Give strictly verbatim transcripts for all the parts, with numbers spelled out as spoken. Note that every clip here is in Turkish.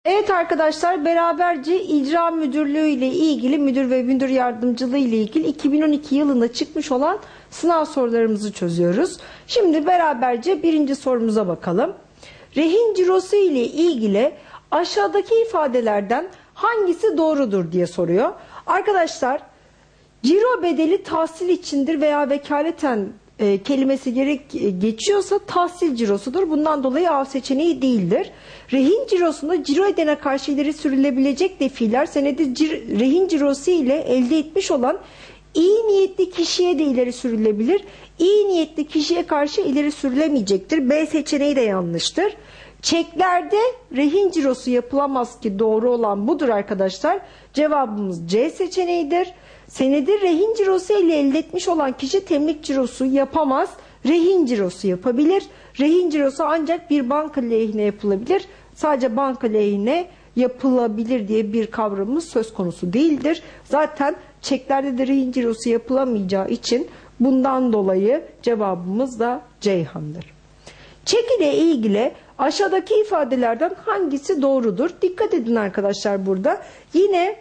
Evet arkadaşlar, beraberce icra müdürlüğü ile ilgili müdür ve müdür yardımcılığı ile ilgili iki bin on iki yılında çıkmış olan sınav sorularımızı çözüyoruz. Şimdi beraberce birinci sorumuza bakalım. Rehin cirosu ile ilgili aşağıdaki ifadelerden hangisi doğrudur diye soruyor. Arkadaşlar, ciro bedeli tahsil içindir veya vekaleten e, kelimesi gerek e, geçiyorsa tahsil cirosudur. Bundan dolayı A seçeneği değildir. Rehin cirosunda ciro edene karşı ileri sürülebilecek defiler senedi cir, rehin cirosu ile elde etmiş olan iyi niyetli kişiye de ileri sürülebilir. İyi niyetli kişiye karşı ileri sürülemeyecektir. B seçeneği de yanlıştır. Çeklerde rehin cirosu yapılamaz ki doğru olan budur arkadaşlar. Cevabımız C seçeneğidir. Senedi rehin cirosu ile elde etmiş olan kişi temlik cirosu yapamaz. Rehin cirosu yapabilir. Rehin cirosu ancak bir banka lehine yapılabilir. Sadece banka lehine yapılabilir diye bir kavramımız söz konusu değildir. Zaten çeklerde de rehin cirosu yapılamayacağı için bundan dolayı cevabımız da Ceyhan'dır. Çek ile ilgili aşağıdaki ifadelerden hangisi doğrudur? Dikkat edin arkadaşlar burada. Yine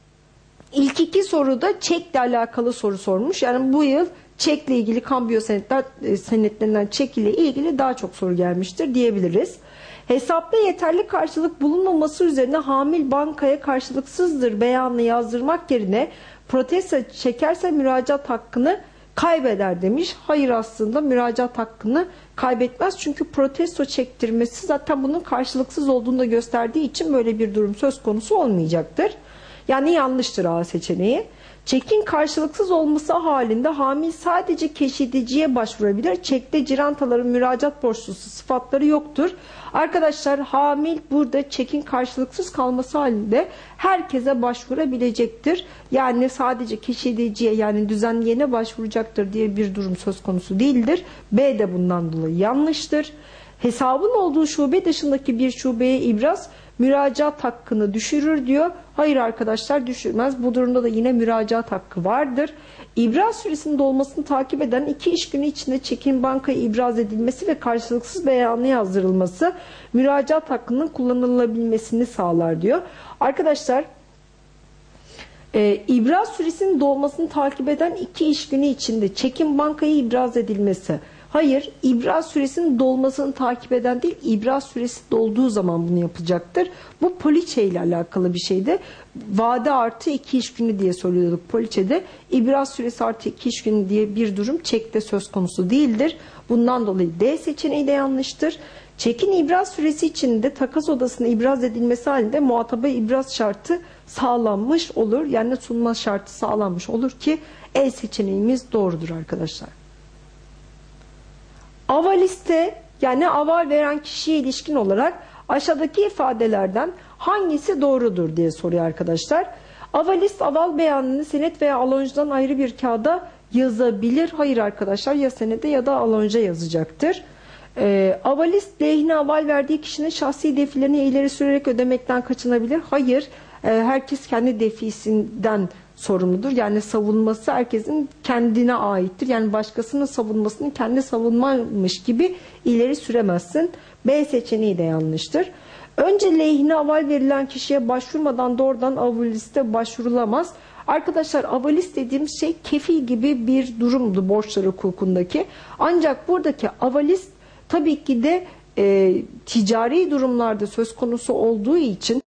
ilk iki soruda çekle alakalı soru sormuş. Yani bu yıl çekle ilgili kambiyo senetler, senetlerinden çek ile ilgili daha çok soru gelmiştir diyebiliriz. Hesapta yeterli karşılık bulunmaması üzerine hamil bankaya karşılıksızdır beyanını yazdırmak yerine protesto çekerse müracaat hakkını kaybeder demiş. Hayır, aslında müracaat hakkını kaybetmez. Çünkü protesto çektirmesi zaten bunun karşılıksız olduğunu da gösterdiği için böyle bir durum söz konusu olmayacaktır. Yani yanlıştır A seçeneği. Çekin karşılıksız olması halinde hamil sadece keşidiciye başvurabilir. Çekte cirantaların müracaat borçlusu sıfatları yoktur. Arkadaşlar, hamil burada çekin karşılıksız kalması halinde herkese başvurabilecektir. Yani sadece keşidiciye, yani düzenleyene başvuracaktır diye bir durum söz konusu değildir. B de bundan dolayı yanlıştır. Hesabın olduğu şube dışındaki bir şubeye ibraz müracaat hakkını düşürür diyor. Hayır arkadaşlar, düşürmez. Bu durumda da yine müracaat hakkı vardır. İbraz süresinin dolmasını takip eden iki iş günü içinde çekin bankaya ibraz edilmesi ve karşılıksız beyanı yazdırılması müracaat hakkının kullanılabilmesini sağlar diyor. Arkadaşlar, e, ibraz süresinin dolmasını takip eden iki iş günü içinde çekin bankaya ibraz edilmesi. Hayır, ibraz süresinin dolmasını takip eden değil, ibraz süresi dolduğu zaman bunu yapacaktır. Bu poliçe ile alakalı bir şeydi. Vade artı iki iş günü diye söylüyorduk poliçede. İbraz süresi artı iki iş günü diye bir durum çekte söz konusu değildir. Bundan dolayı D seçeneği de yanlıştır. Çekin ibraz süresi içinde takas odasına ibraz edilmesi halinde muhataba ibraz şartı sağlanmış olur. Yani sunma şartı sağlanmış olur ki E seçeneğimiz doğrudur arkadaşlar. Avaliste, yani aval veren kişiye ilişkin olarak aşağıdaki ifadelerden hangisi doğrudur diye soruyor arkadaşlar. Avalist aval beyanını senet veya alonjdan ayrı bir kağıda yazabilir. Hayır arkadaşlar, ya senede ya da alonja yazacaktır. Ee, avalist lehine aval verdiği kişinin şahsi defilerini ileri sürerek ödemekten kaçınabilir. Hayır, e, herkes kendi defisinden sorumludur. Yani savunması herkesin kendine aittir. Yani başkasının savunmasını kendi savunmamış gibi ileri süremezsin. B seçeneği de yanlıştır. Önce lehine aval verilen kişiye başvurmadan doğrudan avaliste başvurulamaz. Arkadaşlar, avalist dediğimiz şey kefil gibi bir durumdu borçlar hukukundaki. Ancak buradaki avalist tabii ki de e, ticari durumlarda söz konusu olduğu için